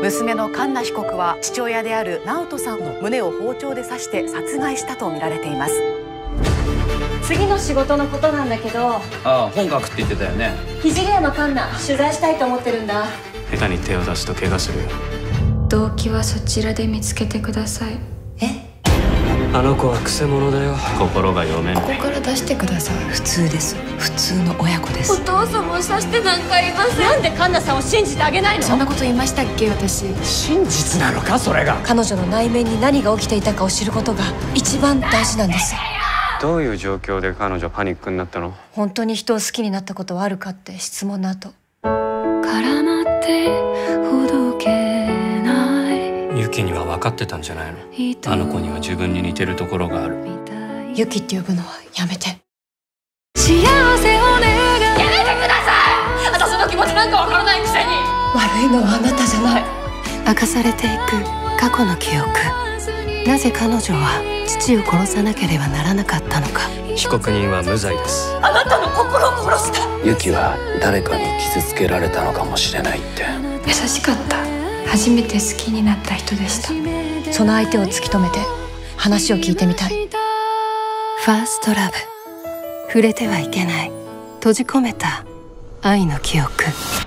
娘の環奈被告は父親である直人さんの胸を包丁で刺して殺害したと見られています。 次の仕事のことなんだけど。 ああ、本書くって言ってたよね。 聖屋の環奈取材したいと思ってるんだ。 下手に手を出すと怪我するよ。 動機はそちらで見つけてください。 あの子はくせ者だよ。心が読めない。 ここから出してください。 普通です。普通の親子です。 お父さんも刺してなんかいません。 なんで環奈さんを信じてあげないの？ そんなこと言いましたっけ、私。 真実なのか、それが。 彼女の内面に何が起きていたかを知ることが一番大事なんです。 どういう状況で彼女パニックになったの？ 本当に人を好きになったことはあるかって質問の後。 絡まってほどけない。 ユキには分かってたんじゃないの？あの子には自分に似てるところがある。 ユキって呼ぶのはやめて。 幸せを願う。 やめてください。私の気持ちなんかわからないくせに。 悪いのはあなたじゃない。 明かされていく過去の記憶。なぜ彼女は父を殺さなければならなかったのか。 被告人は無罪です。 あなたの心を殺した。 ユキは誰かに傷つけられたのかもしれないって。 優しかった。初めて好きになった人でした。 その相手を突き止めて話を聞いてみたい。 ファーストラブ。触れてはいけない閉じ込めた愛の記憶。